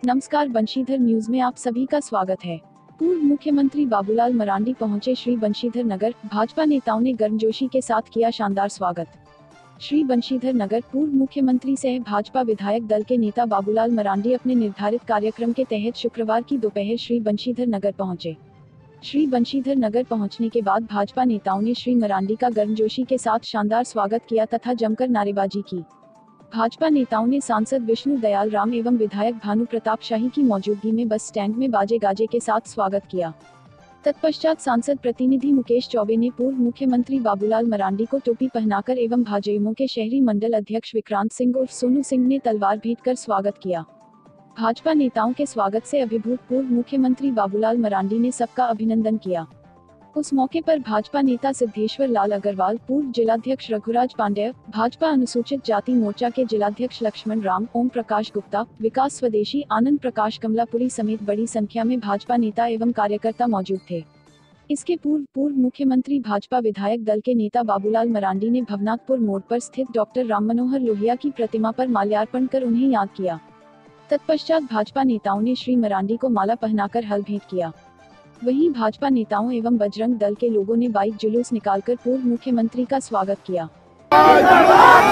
नमस्कार, बंशीधर न्यूज में आप सभी का स्वागत है। पूर्व मुख्यमंत्री बाबूलाल मरांडी पहुंचे श्री बंशीधर नगर। भाजपा नेताओं ने गर्मजोशी के साथ किया शानदार स्वागत। श्री बंशीधर नगर पूर्व मुख्यमंत्री सह भाजपा विधायक दल के नेता बाबूलाल मरांडी अपने निर्धारित कार्यक्रम के तहत शुक्रवार की दोपहर श्री बंशीधर नगर पहुंचे। श्री बंशीधर नगर पहुंचने के बाद भाजपा नेताओं ने श्री मरांडी का गर्मजोशी के साथ शानदार स्वागत किया तथा जमकर नारेबाजी की। भाजपा नेताओं ने सांसद विष्णु दयाल राम एवं विधायक भानु प्रताप शाही की मौजूदगी में बस स्टैंड में बाजे गाजे के साथ स्वागत किया। तत्पश्चात सांसद प्रतिनिधि मुकेश चौबे ने पूर्व मुख्यमंत्री बाबूलाल मरांडी को टोपी पहनाकर एवं भाजयुमो के शहरी मंडल अध्यक्ष विक्रांत सिंह उर्फ सोनू सिंह ने तलवार भेंट कर स्वागत किया। भाजपा नेताओं के स्वागत से अभिभूत पूर्व मुख्यमंत्री बाबूलाल मरांडी ने सबका अभिनंदन किया। उस मौके पर भाजपा नेता सिद्धेश्वर लाल अग्रवाल, पूर्व जिलाध्यक्ष रघुराज पांडेय, भाजपा अनुसूचित जाति मोर्चा के जिलाध्यक्ष लक्ष्मण राम, ओम प्रकाश गुप्ता, विकास स्वदेशी, आनंद प्रकाश कमलापुरी समेत बड़ी संख्या में भाजपा नेता एवं कार्यकर्ता मौजूद थे। इसके पूर्व मुख्यमंत्री भाजपा विधायक दल के नेता बाबूलाल मरांडी ने भवनाथपुर मोड़ पर स्थित डॉक्टर राम मनोहर लोहिया की प्रतिमा पर माल्यार्पण कर उन्हें याद किया। तत्पश्चात भाजपा नेताओं ने श्री मरांडी को माला पहनाकर हल भेंट किया। वहीं भाजपा नेताओं एवं बजरंग दल के लोगों ने बाइक जुलूस निकालकर पूर्व मुख्यमंत्री का स्वागत किया।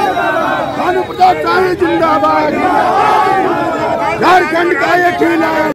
भानु प्रताप शाही जिंदाबाद, झारखंड का ये खिला।